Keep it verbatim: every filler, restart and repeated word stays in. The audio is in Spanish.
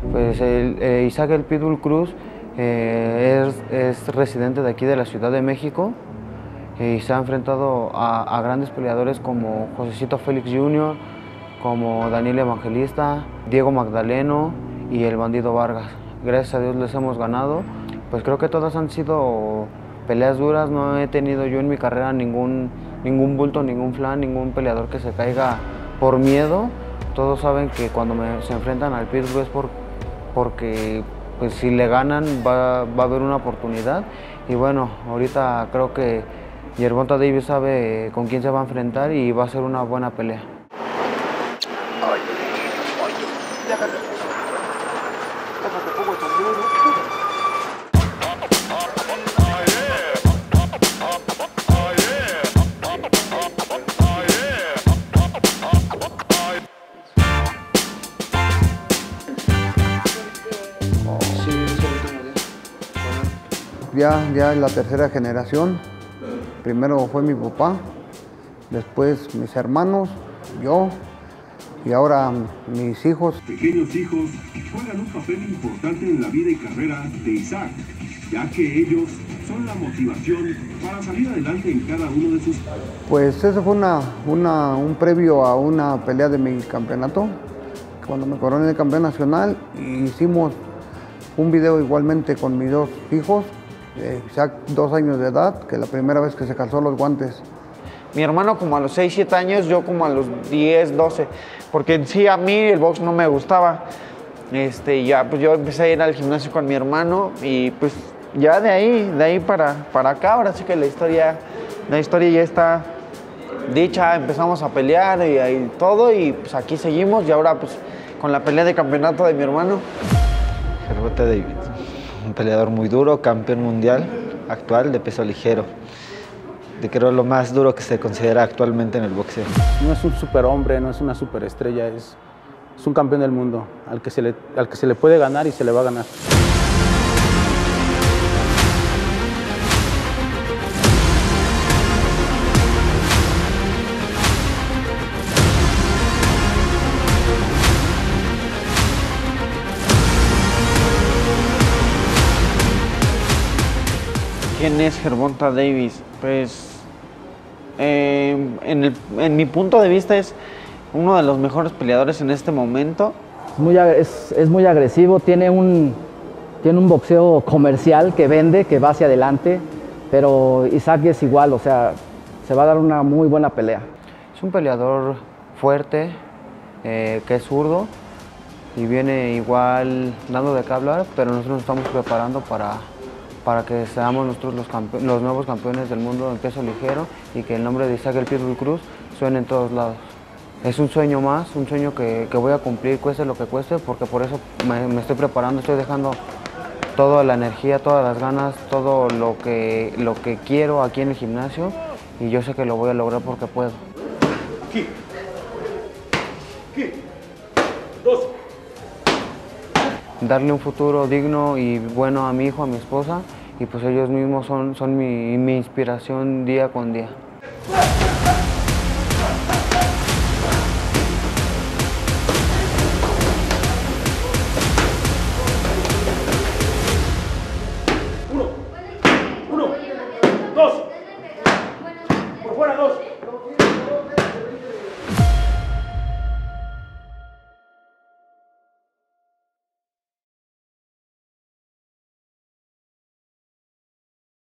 Pues el, eh, Isaac el Pitbull Cruz eh, es, es residente de aquí de la Ciudad de México y se ha enfrentado a, a grandes peleadores como Josecito Félix junior, como Daniel Evangelista, Diego Magdaleno y el Bandido Vargas. Gracias a Dios les hemos ganado. Pues creo que todas han sido peleas duras, no he tenido yo en mi carrera ningún, ningún bulto, ningún flan, ningún peleador que se caiga por miedo. Todos saben que cuando me, se enfrentan al Pitbull es por, porque pues, si le ganan va, va a haber una oportunidad. Y bueno, ahorita creo que Gervonta Davis sabe con quién se va a enfrentar y va a ser una buena pelea. Ya, ya es la tercera generación. Primero fue mi papá, después mis hermanos, yo y ahora mis hijos. Pequeños hijos juegan un papel importante en la vida y carrera de Isaac, ya que ellos son la motivación para salir adelante en cada uno de sus... Pues eso fue una, una, un previo a una pelea de mi campeonato. Cuando me coroné de campeón nacional, hicimos un video igualmente con mis dos hijos. Isaac, dos años de edad, que la primera vez que se calzó los guantes. Mi hermano como a los seis, siete años, yo como a los diez, doce, porque en sí a mí el box no me gustaba. Este, ya pues yo empecé a ir al gimnasio con mi hermano y pues ya de ahí, de ahí para, para acá, ahora sí que la historia, la historia ya está dicha, empezamos a pelear y, y todo y pues aquí seguimos y ahora pues con la pelea de campeonato de mi hermano. Gervonta Davis, un peleador muy duro, campeón mundial actual de peso ligero. De creo lo más duro que se considera actualmente en el boxeo. No es un superhombre, no es una superestrella, es, es un campeón del mundo al que, se le, al que se le puede ganar y se le va a ganar. ¿Quién es Gervonta Davis? Pues eh, en, el, en mi punto de vista es uno de los mejores peleadores en este momento. Muy, es, es muy agresivo, tiene un, tiene un boxeo comercial que vende, que va hacia adelante, pero Isaac es igual, o sea, se va a dar una muy buena pelea. Es un peleador fuerte, eh, que es zurdo y viene igual dando de qué hablar, pero nosotros nos estamos preparando para... para que seamos nosotros los, los nuevos campeones del mundo en peso ligero y que el nombre de Isaac el Pitbull Cruz suene en todos lados. Es un sueño más, un sueño que, que voy a cumplir, cueste lo que cueste, porque por eso me, me estoy preparando, estoy dejando toda la energía, todas las ganas, todo lo que, lo que quiero aquí en el gimnasio y yo sé que lo voy a lograr porque puedo. Aquí. Aquí. Dos. Darle un futuro digno y bueno a mi hijo, a mi esposa, y pues ellos mismos son, son mi, mi inspiración día con día.